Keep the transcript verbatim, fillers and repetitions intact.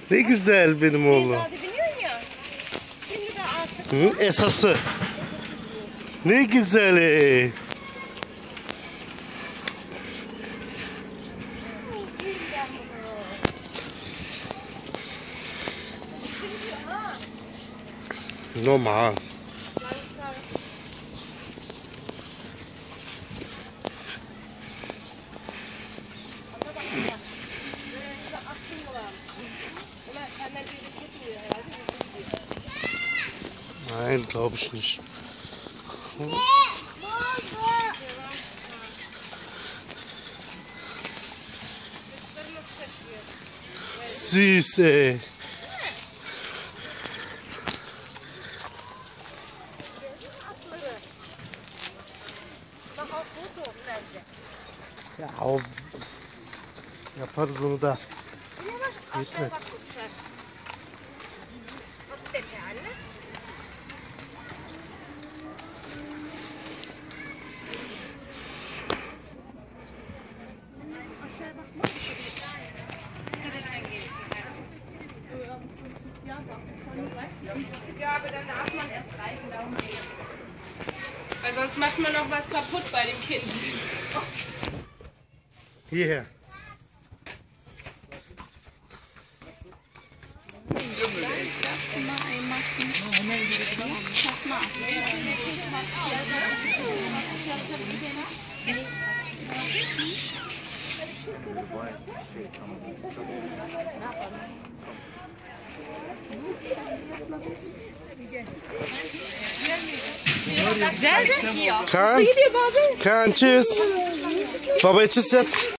Ne güzel benim oğlum. Daha da biniyorsun ya. Şimdi de artık. Hı, esası. Ne güzel. e. Normal. Nein, glaube ich nicht. Süß, ey. Ya o yaparız onu da. Yetmez. Ja, aber dann darf man erst reiten, darum geht's. Weil sonst macht man noch was kaputt bei dem Kind. Hierher. Pass mal. Kaan. Kaan, tschüss. Baba tschüss yap.